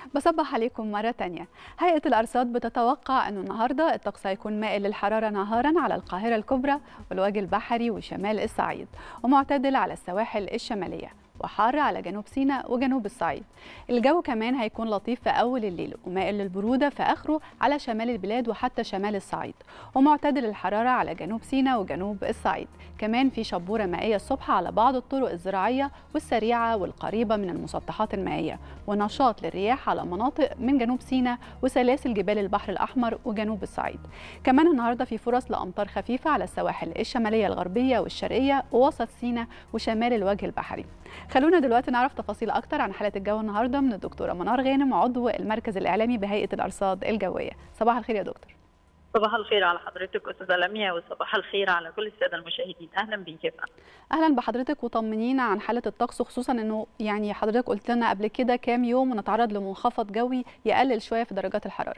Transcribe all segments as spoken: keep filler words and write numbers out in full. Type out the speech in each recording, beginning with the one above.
بصبح عليكم مرة تانية. هيئة الأرصاد بتتوقع أنه النهاردة الطقس هيكون مائل للحرارة نهارا على القاهرة الكبرى والوجه البحري وشمال الصعيد، ومعتدل على السواحل الشمالية، وحار على جنوب سيناء وجنوب الصعيد. الجو كمان هيكون لطيف في أول الليل ومائل للبرودة في آخره على شمال البلاد وحتى شمال الصعيد، ومعتدل الحرارة على جنوب سيناء وجنوب الصعيد. كمان في شبورة مائية الصبح على بعض الطرق الزراعية والسريعة والقريبة من المسطحات المائية، ونشاط للرياح على مناطق من جنوب سيناء وسلاسل جبال البحر الأحمر وجنوب الصعيد. كمان النهاردة في فرص لأمطار خفيفة على السواحل الشمالية الغربية والشرقية ووسط سيناء وشمال الوجه البحري. خلونا دلوقتي نعرف تفاصيل أكتر عن حالة الجو النهاردة من الدكتورة منار غانم، عضو المركز الإعلامي بهيئة الأرصاد الجوية. صباح الخير يا دكتور. صباح الخير على حضرتك أستاذة لميا، وصباح الخير على كل السادة المشاهدين. أهلا بيك يا فندم. أهلا بحضرتك، وطمنينا عن حالة الطقس، خصوصا إنه يعني حضرتك قلت لنا قبل كده كام يوم ونتعرض لمنخفض جوي يقلل شوية في درجات الحرارة.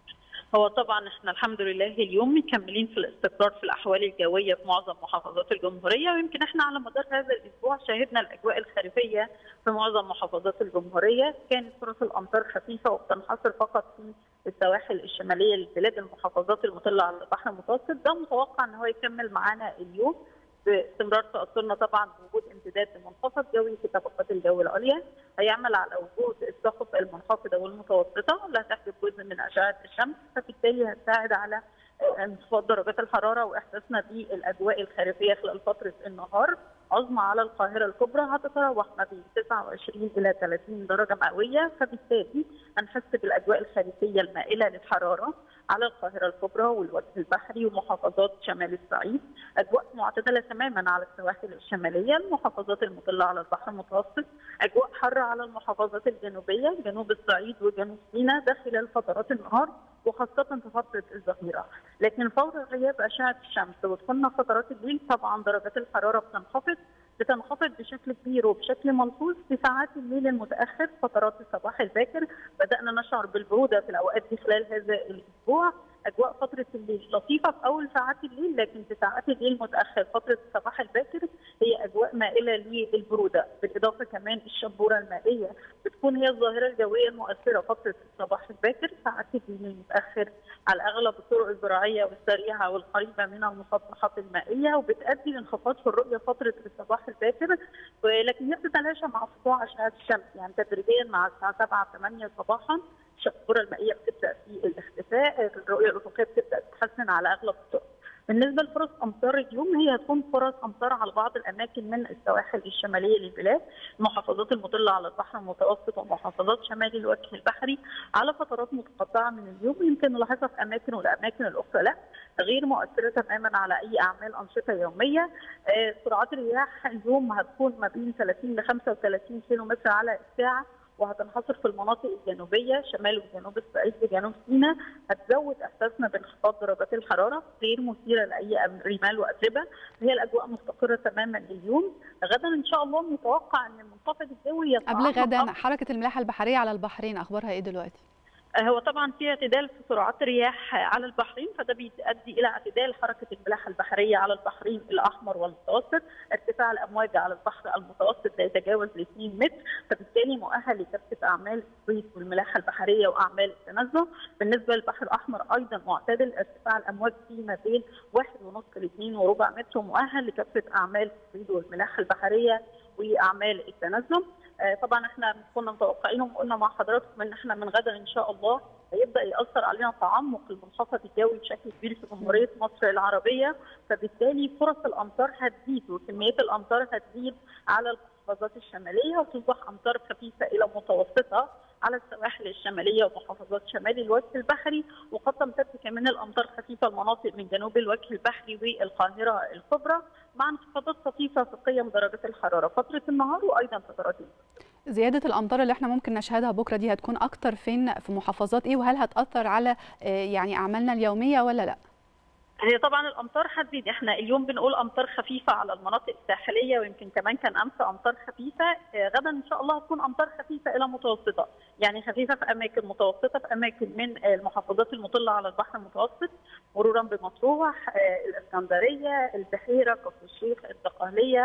هو طبعا احنا الحمد لله اليوم مكملين في الاستقرار في الاحوال الجويه في معظم محافظات الجمهوريه، ويمكن احنا على مدار هذا الاسبوع شهدنا الاجواء الخريفيه في معظم محافظات الجمهوريه. كانت فرص الامطار خفيفه وبتنحصر فقط في السواحل الشماليه للبلاد، المحافظات المطله على البحر المتوسط. ده متوقع ان هو يكمل معانا اليوم باستمرار تأثرنا طبعا بوجود امتداد لمنخفض جوي في طبقات الجو العليا، هيعمل على وجود السحب المنخفضه والمتوسطه اللي هتحجب جزء من اشعه الشمس، فبالتالي هتساعد على انخفاض درجات الحراره واحساسنا بالاجواء الخريفيه خلال فتره النهار. عظمى على القاهره الكبرى هتتراوح ما بين تسعة وعشرين الى ثلاثين درجه مئويه، فبالتالي هنحس بالاجواء الخريفيه المائله للحراره على القاهره الكبرى والوجه البحري ومحافظات شمال الصعيد. اجواء معتدله تماما على السواحل الشماليه، المحافظات المطله على البحر المتوسط. اجواء حاره على المحافظات الجنوبيه، جنوب الصعيد وجنوب سيناء ده خلال فترات النهار وخاصه في فتره الظهيره. لكن فور غياب اشعه الشمس ودخولنا فترات الليل طبعا درجات الحراره بتنخفض بتنخفض بشكل كبير وبشكل ملحوظ في ساعات الليل المتاخر، فترات الصباح الباكر بدانا نشعر بالبروده في الاوقات دي خلال هذا الاسبوع. اجواء فتره الليل لطيفه في اول ساعات الليل، لكن في ساعات الليل المتاخر فتره الصباح الباكر هي اجواء مائله للبروده، بالاضافه كمان الشبوره المائيه بتكون هي الظاهره الجويه المؤثره فتره الصباح الباكر. ساعات الليل المتاخر على اغلب الطرق الزراعيه والسريعه والقريبه من المسطحات المائيه، وبتؤدي لانخفاض في الرؤيه فتره الصباح الباكر، ولكن هي بتتلاشى مع سطوع اشعه الشمس، يعني تدريجيا مع الساعه سبعة ثمانية صباحا الشبوره المائيه بتبدا في الاختفاء، الرؤيه الافقيه بتبدا تتحسن على اغلب الطرق. بالنسبه لفرص امطار اليوم، هي هتكون فرص امطار على بعض الاماكن من السواحل الشماليه للبلاد، المحافظات المطله على البحر المتوسط ومحافظات شمال الوجه البحري على فترات متقطعه من اليوم. يمكن نلاحظها في اماكن والاماكن الاخرى لا، غير مؤثره تماما على اي اعمال انشطه يوميه. آه، سرعات الرياح اليوم هتكون ما بين ثلاثين ل خمسة وثلاثين كيلو متر على الساعه، وهتنحصر في المناطق الجنوبيه شمال وجنوب الصعيد وجنوب سيناء، هتزود احساسنا بانخفاض درجات الحراره، غير مثيره لاي رمال واتربه. هي الاجواء مستقره تماما اليوم. غدا ان شاء الله متوقع ان المنخفض الجوي قبل غدا حركه الملاحه البحريه على البحرين اخبارها ايه دلوقتي؟ هو طبعا في اعتدال في سرعات الرياح على البحرين، فده بيؤدي الى اعتدال حركه الملاحه البحريه على البحرين الاحمر والمتوسط. ارتفاع الامواج على البحر المتوسط لا يتجاوز ال اثنين متر، فبالتالي مؤهل لكافه اعمال الصيد والملاحه البحريه واعمال التنزه. بالنسبه للبحر الاحمر ايضا معتدل، ارتفاع الامواج فيه ما بين واحد ونص ل اثنين وربع متر، ومؤهل لكافه اعمال الصيد والملاحه البحريه واعمال التنزه. طبعا احنا كنا متوقعين وقلنا مع حضراتكم ان احنا من غدا ان شاء الله هيبدا ياثر علينا تعمق المنخفض الجوي بشكل كبير في جمهوريه مصر العربيه، فبالتالي فرص الامطار هتزيد وكميات الامطار هتزيد على المحافظات الشماليه، وتصبح امطار خفيفه الى متوسطه على السواحل الشماليه ومحافظات شمال الوجه البحري، وقد تمتد كمان الامطار خفيفه لمناطق من جنوب الوجه البحري والقاهره الكبرى، مع انخفاضات طفيفه في قيم درجات الحراره فتره النهار وايضا فترات الليل. زياده الامطار اللي احنا ممكن نشهدها بكره دي هتكون اكتر فين، في محافظات ايه، وهل هتاثر على يعني اعمالنا اليوميه ولا لا؟ هي طبعا الامطار هتزيد، احنا اليوم بنقول امطار خفيفه على المناطق الساحليه، ويمكن كمان كان امس امطار خفيفه. غدا ان شاء الله هتكون امطار خفيفه الى متوسطه، يعني خفيفه في اماكن، متوسطه في اماكن من المحافظات المطله على البحر المتوسط، مرورا بمطروح، الاسكندريه، البحيره، كفر الشيخ، الدقهليه،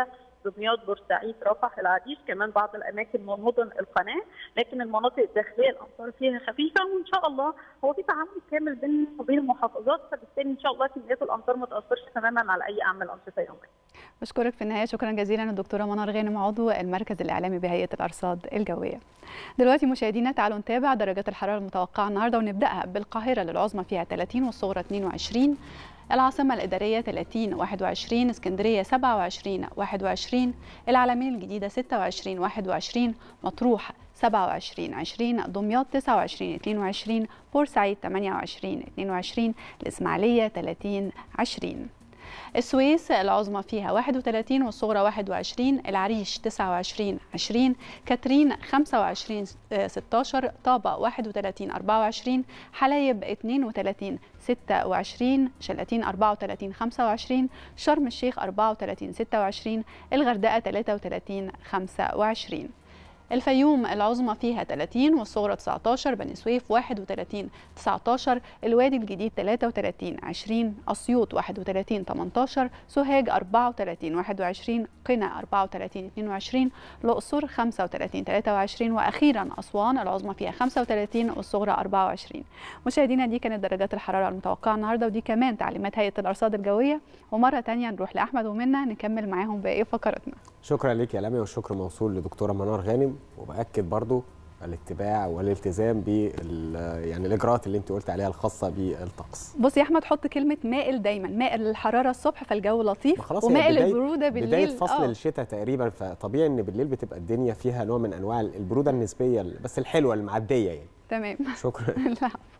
دمياط، بورسعيد، رفح، العريش، كمان بعض الاماكن من مدن القناه، لكن المناطق الداخليه الامطار فيها خفيفه، وان شاء الله هو في تعاون كامل بين وبين المحافظات، فبالتالي ان شاء الله كميات الامطار ما تاثرش تماما على اي اعمال انشطه يوميه. بشكرك في النهايه شكرا جزيلا الدكتوره منار غانم عضو المركز الاعلامي بهيئه الارصاد الجويه. دلوقتي مشاهدينا تعالوا نتابع درجات الحراره المتوقعه النهارده، ونبداها بالقاهره للعظمى فيها ثلاثين والصغرى اثنين وعشرين، العاصمة الإدارية ثلاثين واحد وعشرين، اسكندرية سبعة وعشرين واحد وعشرين، العلمين الجديدة ستة وعشرين واحد وعشرين، مطروح سبعة وعشرين عشرين، دمياط تسعة وعشرين اثنين وعشرين، بورسعيد ثمانية وعشرين اثنين وعشرين، الإسماعيلية ثلاثين عشرين. السويس العظمى فيها واحد وثلاثين والصغرى واحد وعشرين، العريش تسعة وعشرين عشرين، كاترين خمسة وعشرين ستة عشر، طابة واحد وثلاثين أربعة وعشرين، حلايب اثنين وثلاثين ستة وعشرين، شلاتين أربعة وثلاثين خمسة وعشرين، شرم الشيخ أربعة وثلاثين ستة وعشرين، الغردقة ثلاثة وثلاثين خمسة وعشرين. الفيوم العظمى فيها ثلاثين والصغرى تسعة عشر، بني سويف واحد وثلاثين تسعة عشر، الوادي الجديد ثلاثة وثلاثين عشرين، أسيوط واحد وثلاثين ثمانية عشر، سوهاج أربعة وثلاثين واحد وعشرين، قنا أربعة وثلاثين اثنين وعشرين، الأقصر خمسة وثلاثين ثلاثة وعشرين، وأخيرا أسوان العظمى فيها خمسة وثلاثين والصغرى أربعة وعشرين. مشاهدينا دي كانت درجات الحرارة المتوقعة النهارده، ودي كمان تعليمات هيئة الأرصاد الجوية. ومرة ثانيه نروح لأحمد ومنى نكمل معاهم باقي فقراتنا. شكرا ليك يا لميا، والشكر موصول لدكتوره منار غانم، وباكد برضو الاتباع والالتزام بال يعني الاجراءات اللي انت قلت عليها الخاصه بالطقس. بص يا احمد، حط كلمه مائل دايما، مائل للحراره الصبح فالجو لطيف، ومائل للبروده بالليل. بدايه فصل أوه. الشتاء تقريبا، فطبيعي ان بالليل بتبقى الدنيا فيها نوع من انواع البروده النسبيه بس الحلوه المعديه يعني. تمام. شكرا.